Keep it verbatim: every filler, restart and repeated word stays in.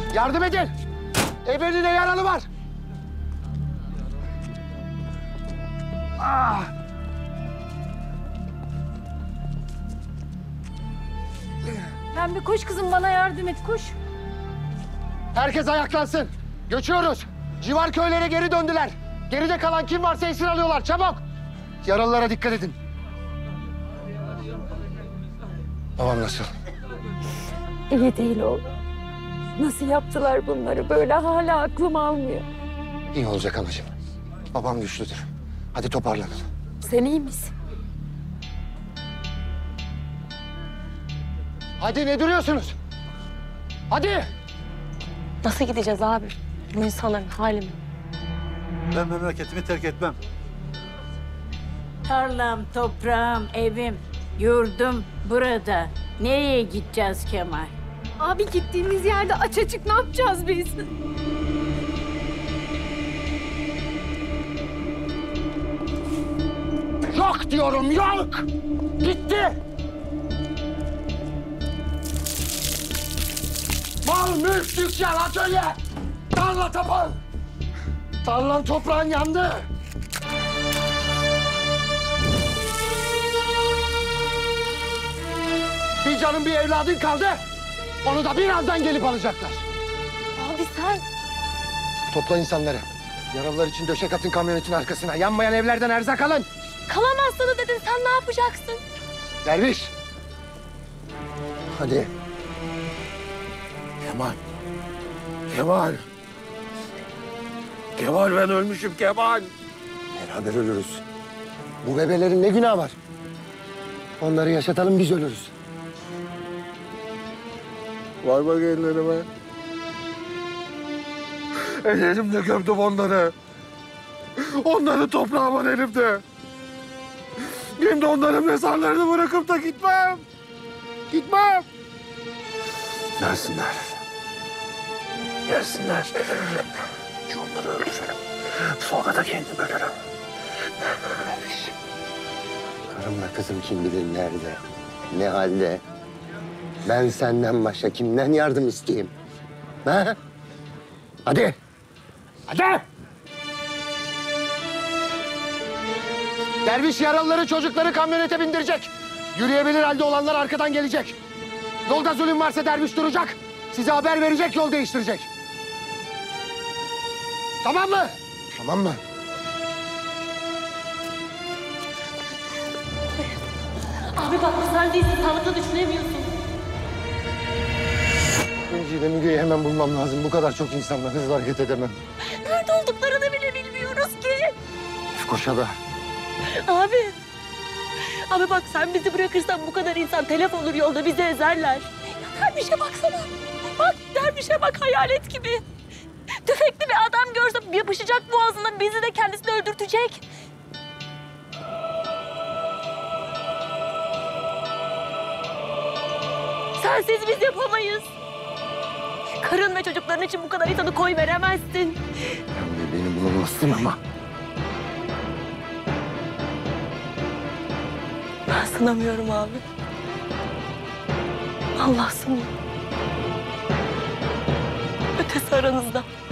Yardım edin. Ebelinde yaralı var. Ah. Pembe koş kızım, bana yardım et, koş. Herkes ayaklansın. Göçüyoruz. Civar köylere geri döndüler. Geride kalan kim varsa esir alıyorlar. Çabuk. Yaralılara dikkat edin. Babam nasıl? İyi değil oğlum. Nasıl yaptılar bunları? Böyle hala aklım almıyor. İyi olacak anacığım. Babam güçlüdür. Hadi toparlanın. Sen iyi misin? Hadi ne duruyorsunuz? Hadi. Nasıl gideceğiz abi? Bu insanların hali mi? Ben memleketimi terk etmem. Tarlam, toprağım, evim, yurdum burada. Nereye gideceğiz Kemal? Abi gittiğimiz yerde aç açık ne yapacağız biz? Yok diyorum, yok! Gitti! Mal, mülk, dükkan, atölye! Tarla tapan! Tarlan toprağın yandı! Bir canın bir evladın kaldı. Onu da birazdan gelip alacaklar. Abi sen... Topla insanları. Yaralılar için döşek atın kamyonetin arkasına. Yanmayan evlerden erzak alın. Kalamazsın dedin, sen ne yapacaksın? Derviş. Hadi. Kemal. Kemal. Kemal ben ölmüşüm Kemal. Beraber ölürüz. Bu bebelerin ne günahı var? Onları yaşatalım, biz ölürüz. Var bak ellerime. Ellerimle gömdüm onları. Onları toprağımın elimde. Şimdi onların mezarlarını bırakıp da gitmem. Gitmem. Gelsinler. Gelsinler. Şu onları öldürürüm. Sonra da kendim ölürüm. Karımla kızım kim bilir nerede, ne halde. Ben senden başka kimden yardım isteyeyim? Ha? Hadi. Hadi. Derviş yaralıları, çocukları kamyonete bindirecek. Yürüyebilir halde olanlar arkadan gelecek. Yolda zulüm varsa derviş duracak. Size haber verecek, yol değiştirecek. Tamam mı? Tamam mı? Abi bak sen değilsin, sağlıklı düşünemiyorsun. İnci ile Müge'yi hemen bulmam lazım. Bu kadar çok insanla hızlı hareket edemem. Nerede olduklarını bile bilmiyoruz ki. Koşada. Abi. Abi bak sen bizi bırakırsan bu kadar insan telef olur yolda, bizi ezerler. Ya dervişe baksana. Bak dervişe bak, hayalet gibi. Tüfekli bir adam görse yapışacak boğazına, bizi de kendisini öldürtecek. Sensiz biz yapamayız. Karın ve çocukların için bu kadar insanı koy veremezsin. Sen beni bulunmazsın ama. Ben sınamıyorum abi. Allah sınıyor. Ötesi aranızda.